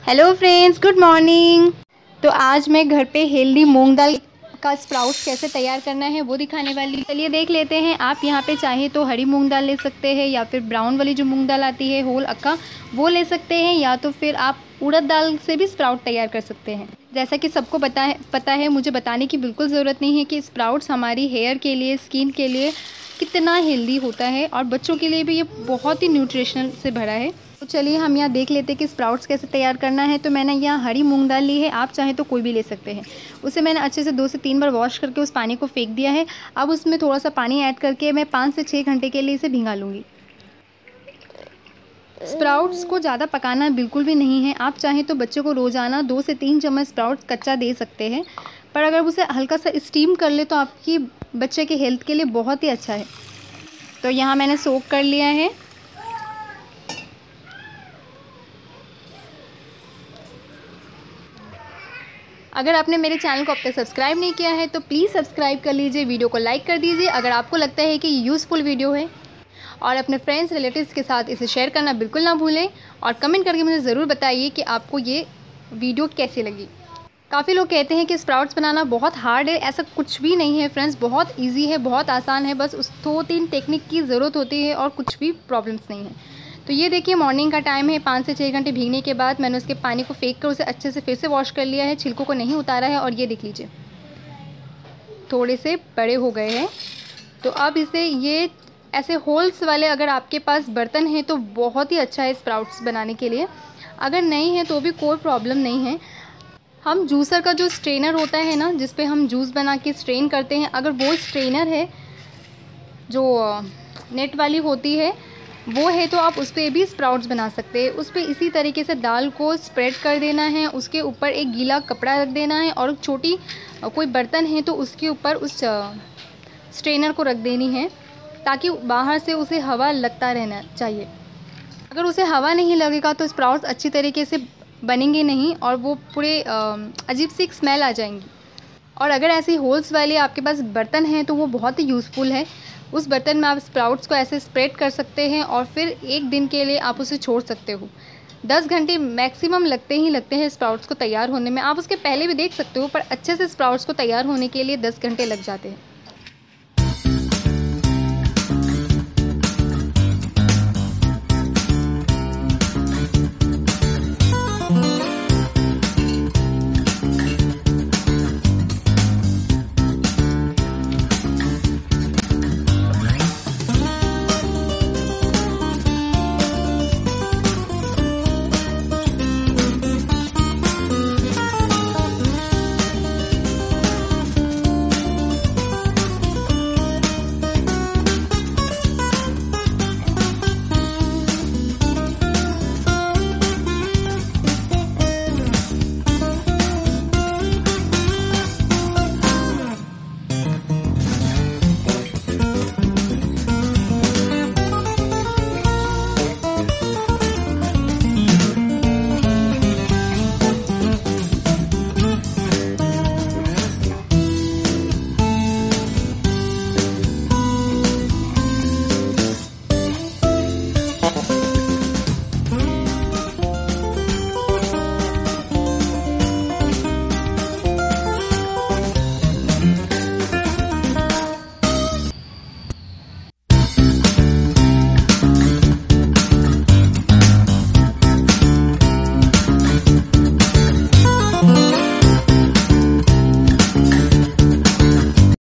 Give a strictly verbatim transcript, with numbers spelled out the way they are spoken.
Hello friends, good morning. तो आज मैं घर पे हेल्दी मूंग दाल का स्प्राउट्स कैसे तैयार करना है वो दिखाने वाली। चलिए देख लेते हैं। आप यहाँ पे चाहे तो हरी मूंग दाल ले सकते हैं या फिर ब्राउन वाली जो मूंग दाल आती है होल अक्का वो ले सकते हैं, या तो फिर आप उड़द दाल से भी स्प्राउट तैयार कर सकते हैं। जैसा कि सबको पता है पता है मुझे बताने की बिल्कुल ज़रूरत नहीं है कि स्प्राउट्स हमारी हेयर के लिए, स्किन के लिए कितना हेल्दी होता है, और बच्चों के लिए भी ये बहुत ही न्यूट्रिशनल से भरा है। तो चलिए हम यहाँ देख लेते हैं कि स्प्राउट्स कैसे तैयार करना है। तो मैंने यहाँ हरी मूंग दाल ली है, आप चाहें तो कोई भी ले सकते हैं। उसे मैंने अच्छे से दो से तीन बार वॉश करके उस पानी को फेंक दिया है। अब उसमें थोड़ा सा पानी ऐड करके मैं पाँच से छः घंटे के लिए इसे भिंगा लूँगी। स्प्राउट्स को ज़्यादा पकाना बिल्कुल भी नहीं है। आप चाहें तो बच्चे को रोज़ाना दो से तीन चम्मच स्प्राउट्स कच्चा दे सकते हैं, पर अगर उसे हल्का सा स्टीम कर ले तो आपकी बच्चे के हेल्थ के लिए बहुत ही अच्छा है। तो यहाँ मैंने सोक कर लिया है। अगर आपने मेरे चैनल को अब तक सब्सक्राइब नहीं किया है तो प्लीज़ सब्सक्राइब कर लीजिए, वीडियो को लाइक कर दीजिए अगर आपको लगता है कि यूज़फुल वीडियो है, और अपने फ्रेंड्स रिलेटिव्स के साथ इसे शेयर करना बिल्कुल ना भूलें। और कमेंट करके मुझे ज़रूर बताइए कि आपको ये वीडियो कैसी लगी। काफ़ी लोग कहते हैं कि स्प्राउट्स बनाना बहुत हार्ड है, ऐसा कुछ भी नहीं है फ्रेंड्स, बहुत ईजी है, बहुत आसान है। बस उस दो तीन टेक्निक की ज़रूरत होती है और कुछ भी प्रॉब्लम्स नहीं है। तो ये देखिए मॉर्निंग का टाइम है, पाँच से छः घंटे भीगने के बाद मैंने उसके पानी को फेंक कर उसे अच्छे से फिर से वॉश कर लिया है, छिलकों को नहीं उतारा है। और ये देख लीजिए थोड़े से बड़े हो गए हैं। तो अब इसे ये ऐसे होल्स वाले अगर आपके पास बर्तन हैं तो बहुत ही अच्छा है स्प्राउट्स बनाने के लिए। अगर नहीं है तो भी कोई प्रॉब्लम नहीं है। हम जूसर का जो स्ट्रेनर होता है ना, जिस पे हम जूस बना के स्ट्रेन करते हैं, अगर वो स्ट्रेनर है जो नेट वाली होती है वो है तो आप उस पर भी स्प्राउट्स बना सकते हैं। उस पर इसी तरीके से दाल को स्प्रेड कर देना है, उसके ऊपर एक गीला कपड़ा रख देना है, और छोटी कोई बर्तन है तो उसके ऊपर उस स्ट्रेनर को रख देनी है, ताकि बाहर से उसे हवा लगता रहना चाहिए। अगर उसे हवा नहीं लगेगा तो स्प्राउट्स अच्छी तरीके से बनेंगे नहीं और वो पूरे अजीब सी स्मेल आ जाएंगी। और अगर ऐसी होल्स वाले आपके पास बर्तन हैं तो वो बहुत ही यूज़फुल है। उस बर्तन में आप स्प्राउट्स को ऐसे स्प्रेड कर सकते हैं और फिर एक दिन के लिए आप उसे छोड़ सकते हो। दस घंटे मैक्सिमम लगते ही लगते हैं स्प्राउट्स को तैयार होने में। आप उसके पहले भी देख सकते हो, पर अच्छे से स्प्राउट्स को तैयार होने के लिए दस घंटे लग जाते हैं।